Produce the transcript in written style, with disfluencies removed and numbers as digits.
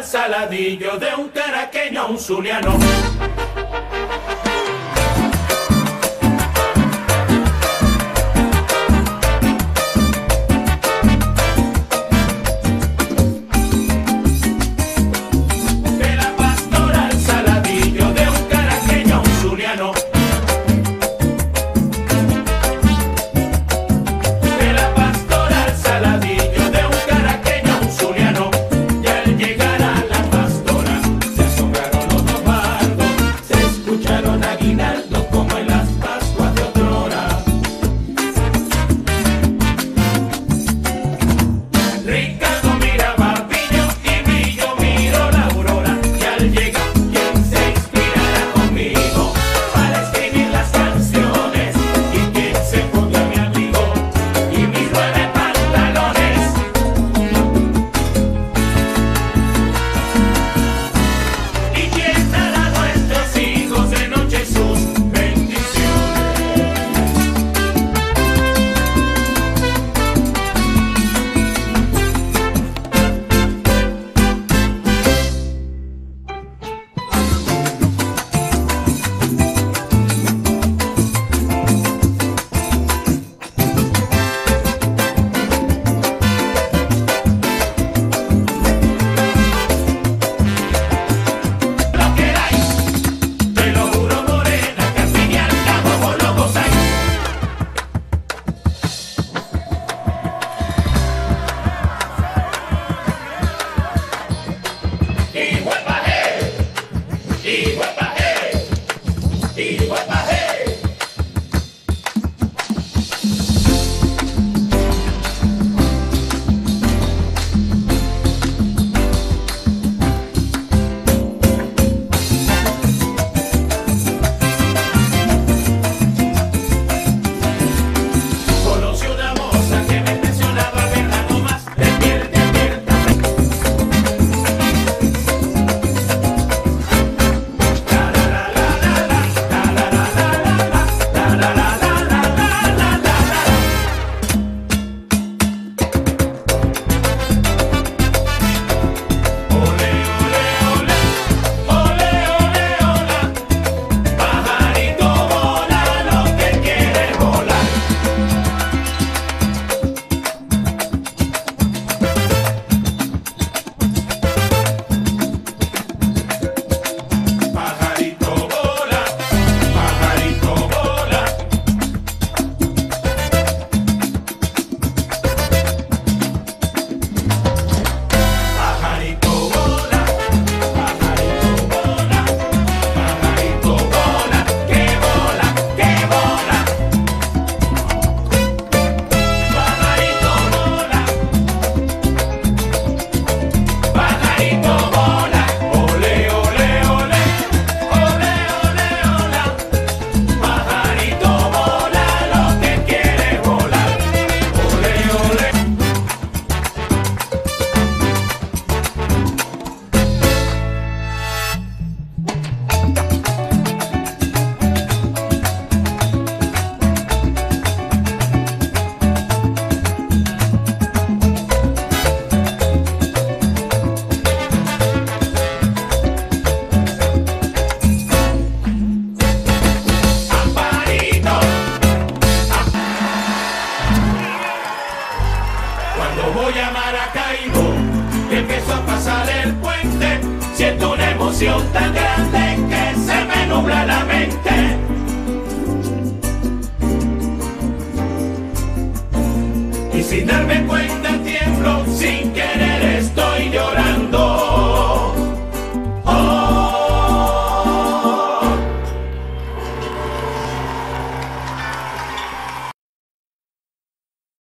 saladillo de un caraqueño a un zuliano. De la pastora al saladillo de un caraqueño a un zuliano. De la pastora al saladillo de un caraqueño a un zuliano. Y al llegar a la pastora se asombraron los dos bardos, se escucharon aguinaldos como en las Pascuas de otrora. Ricardo miraba Pillo y Pillo miró la aurora. Y al llegar, ¿quién se inspirará conmigo para escribir las canciones? ¿Y quién se ponga mi amigo y mis 9 pantalones? ¿Y quién dará a nuestros hijos de noche sus bendiciones? Lo queráis, te lo juro, morena, que al fin y al cabo vos lo gozáis. Y guapaje, y guapaje, y guapaje. Conocí una moza que me impresionaba verla nomás de piel de abierta. La la la la la la la la la la la la la la la la la la. Ole ole ole, ole ole ola, pajarito vola lo que quiere volar. Pajarito vola, pajarito vola. Pajarito vola, pajarito vola, pajarito vola, que vola, que vola. Pajarito vola, pajarito vola. Ole, ole, ole, ole, ole, ola. Pajarito vola lo que quiere volar. Ole, ole. Amparito. Cuando voy a Maracaibo y empiezo a pasar el puente, siento una emoción tan grande